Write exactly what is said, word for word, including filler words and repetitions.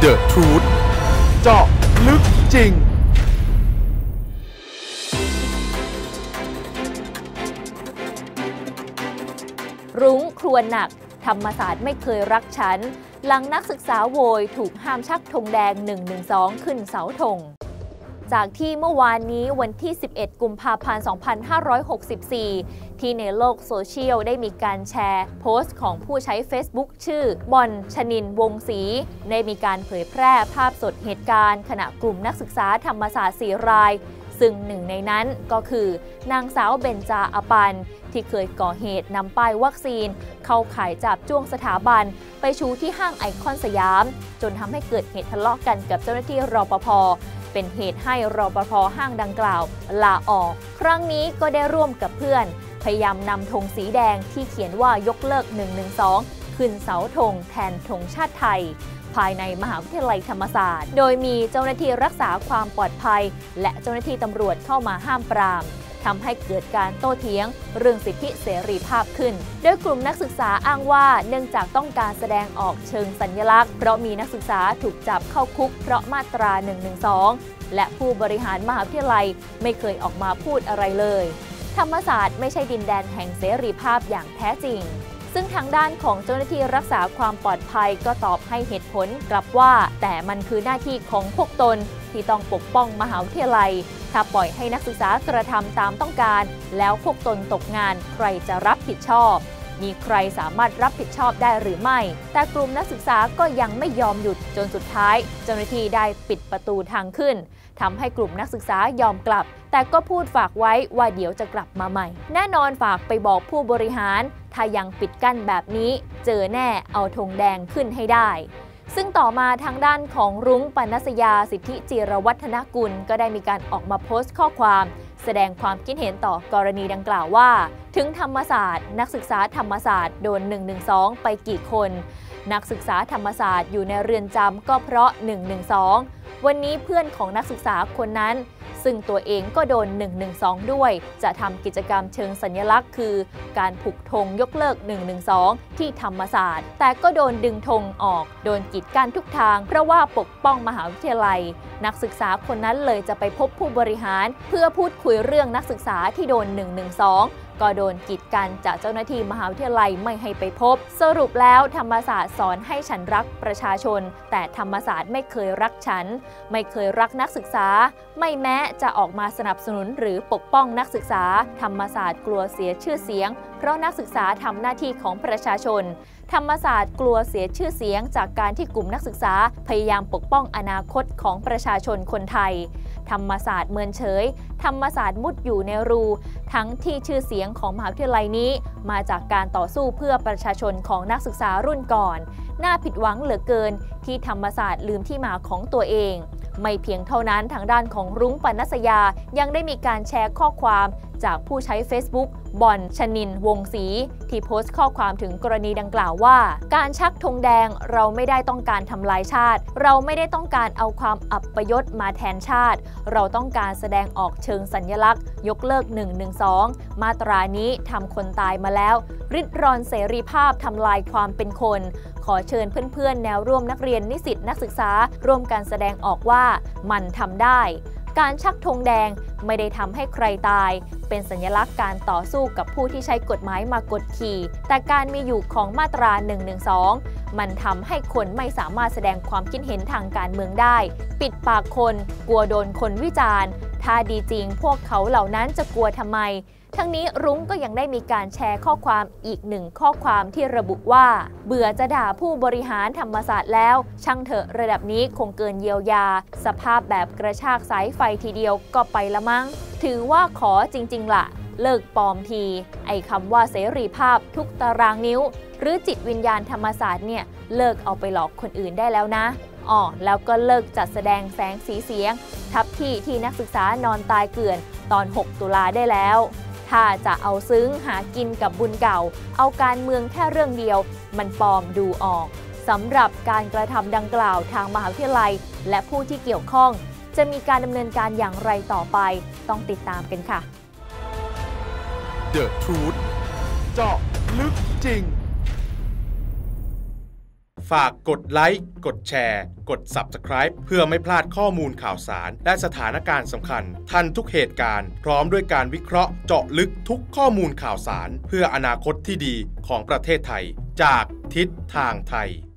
The Truth เจาะลึกจริงรุ้งครวญหนักธรรมศาสตร์ไม่เคยรักฉันหลังนักศึกษาโวยถูกห้ามชักธงแดงหนึ่งหนึ่งสองขึ้นเสาธงจากที่เมื่อวานนี้วันที่สิบเอ็ดกุมภาพันธ์สองพันห้าร้อยหกสิบสี่ที่ในโลกโซเชียลได้มีการแชร์โพสต์ของผู้ใช้ Facebook ชื่อบอนชนินวงศรีได้มีการเผยแพร่ภาพสดเหตุการณ์ขณะกลุ่มนักศึกษาธรรมศาสตร์สี่รายซึ่งหนึ่งในนั้นก็คือนางสาวเบญจาอปันที่เคยก่อเหตุนำป้ายวัคซีนเข้าขายจับจ้วงสถาบันไปชูที่ห้างไอคอนสยามจนทำให้เกิดเหตุทะเลาะกันกับเจ้าหน้าที่รปภ.เป็นเหตุให้รปภ.ห้างดังกล่าวลาออกครั้งนี้ก็ได้ร่วมกับเพื่อนพยายามนำธงสีแดงที่เขียนว่ายกเลิกหนึ่งหนึ่งสองขึ้นเสาธงแทนธงชาติไทยภายในมหาวิทยาลัยธรรมศาสตร์โดยมีเจ้าหน้าที่รักษาความปลอดภัยและเจ้าหน้าที่ตำรวจเข้ามาห้ามปรามทำให้เกิดการโต้เถียงเรื่องสิทธิเสรีภาพขึ้นโดยกลุ่มนักศึกษาอ้างว่าเนื่องจากต้องการแสดงออกเชิงสัญลักษณ์เพราะมีนักศึกษาถูกจับเข้าคุกเพราะมาตราหนึ่งหนึ่งสองและผู้บริหารมหาวิทยาลัยไม่เคยออกมาพูดอะไรเลยธรรมศาสตร์ไม่ใช่ดินแดนแห่งเสรีภาพอย่างแท้จริงซึ่งทางด้านของเจ้าหน้าที่รักษาความปลอดภัยก็ตอบให้เหตุผลกลับว่าแต่มันคือหน้าที่ของพวกตนที่ต้องปกป้องมหาวิทยาลัยถ้าปล่อยให้นักศึกษากระทำตามต้องการแล้วพวกตนตกงานใครจะรับผิดชอบมีใครสามารถรับผิดชอบได้หรือไม่แต่กลุ่มนักศึกษาก็ยังไม่ยอมหยุดจนสุดท้ายเจ้าหน้าที่ได้ปิดประตูทางขึ้นทำให้กลุ่มนักศึกษายอมกลับแต่ก็พูดฝากไว้ว่าเดี๋ยวจะกลับมาใหม่แน่นอนฝากไปบอกผู้บริหารถ้ายังปิดกั้นแบบนี้เจอแน่เอาธงแดงขึ้นให้ได้ซึ่งต่อมาทางด้านของรุ้งปนัสยาสิทธิจิรวัฒนกุลก็ได้มีการออกมาโพสต์ข้อความแสดงความคิดเห็นต่อกรณีดังกล่าวว่าถึงธรรมศาสตร์นักศึกษาธรรมศาสตร์โดนหนึ่งหนึ่งสองไปกี่คนนักศึกษาธรรมศาสตร์อยู่ในเรือนจำก็เพราะหนึ่งหนึ่งสองวันนี้เพื่อนของนักศึกษาคนนั้นซึ่งตัวเองก็โดนหนึ่งหนึ่งสองด้วยจะทำกิจกรรมเชิงสัญลักษณ์คือการผูกธงยกเลิกหนึ่งหนึ่งสองที่ธรรมศาสตร์แต่ก็โดนดึงธงออกโดนกีดกันทุกทางเพราะว่าปกป้องมหาวิทยาลัยนักศึกษาคนนั้นเลยจะไปพบผู้บริหารเพื่อพูดคุยเรื่องนักศึกษาที่โดนหนึ่งหนึ่งสองก็โดนกีดกันจากเจ้าหน้าที่มหาวิทยาลัยไม่ให้ไปพบสรุปแล้วธรรมศาสตร์สอนให้ฉันรักประชาชนแต่ธรรมศาสตร์ไม่เคยรักฉันไม่เคยรักนักศึกษาไม่แม้จะออกมาสนับสนุนหรือปกป้องนักศึกษาธรรมศาสตร์กลัวเสียชื่อเสียงเพราะนักศึกษาทำหน้าที่ของประชาชนธรรมศาสตร์กลัวเสียชื่อเสียงจากการที่กลุ่มนักศึกษาพยายามปกป้องอนาคตของประชาชนคนไทยธรรมศาสตร์เมินเฉยธรรมศาสตร์มุดอยู่ในรูทั้งที่ชื่อเสียงของมหาวิทยาลัยนี้มาจากการต่อสู้เพื่อประชาชนของนักศึกษารุ่นก่อนน่าผิดหวังเหลือเกินที่ธรรมศาสตร์ลืมที่มาของตัวเองไม่เพียงเท่านั้นทางด้านของรุ้งปนัสยายังได้มีการแชร์ข้อความจากผู้ใช้ Facebook บอนชนินวงศรีที่โพสต์ข้อความถึงกรณีดังกล่าวว่าการชักธงแดงเราไม่ได้ต้องการทำลายชาติเราไม่ได้ต้องการเอาความอับยศมาแทนชาติเราต้องการแสดงออกเชิงสัญลักษณ์ยกเลิกหนึ่งหนึ่งสองมาตรานี้ทำคนตายมาแล้วริดรอนเสรีภาพทำลายความเป็นคนขอเชิญเพื่อนๆแนวร่วมนักเรียนนิสิตนักศึกษาร่วมกันแสดงออกว่ามันทำได้การชักธงแดงไม่ได้ทำให้ใครตายเป็นสัญลักษณ์การต่อสู้กับผู้ที่ใช้กฎหมายมากดขี่แต่การมีอยู่ของมาตราหนึ่งหนึ่งสองมันทำให้คนไม่สามารถแสดงความคิดเห็นทางการเมืองได้ปิดปากคนกลัวโดนคนวิจารณ์ถ้าดีจริงพวกเขาเหล่านั้นจะกลัวทำไมทั้งนี้รุ้งก็ยังได้มีการแชร์ข้อความอีกหนึ่งข้อความที่ระบุว่าเบื่อจะด่าผู้บริหารธรรมศาสตร์แล้วช่างเถอะระดับนี้คงเกินเยียวยาสภาพแบบกระชากสายไฟทีเดียวก็ไปละมั้งถือว่าขอจริงๆล่ะเลิกปลอมทีไอ้คำว่าเสรีภาพทุกตารางนิ้วหรือจิตวิญญาณธรรมศาสตร์เนี่ยเลิกเอาไปหลอกคนอื่นได้แล้วนะอ๋อแล้วก็เลิกจัดแสดงแสงสีเสียงทับที่ที่นักศึกษานอนตายเกลื่อนตอนหกตุลาได้แล้วถ้าจะเอาซึ้งหากินกับบุญเก่าเอาการเมืองแค่เรื่องเดียวมันปลอมดูออกสำหรับการกระทำดังกล่าวทางมหาวิทยาลัยและผู้ที่เกี่ยวข้องจะมีการดำเนินการอย่างไรต่อไปต้องติดตามกันค่ะ The Truth เจาะลึกจริงฝากกดไลค์กดแชร์กด ซับสไครบ์ เพื่อไม่พลาดข้อมูลข่าวสารและสถานการณ์สำคัญทันทุกเหตุการณ์พร้อมด้วยการวิเคราะห์เจาะลึกทุกข้อมูลข่าวสารเพื่ออนาคตที่ดีของประเทศไทยจากทิศทางไทย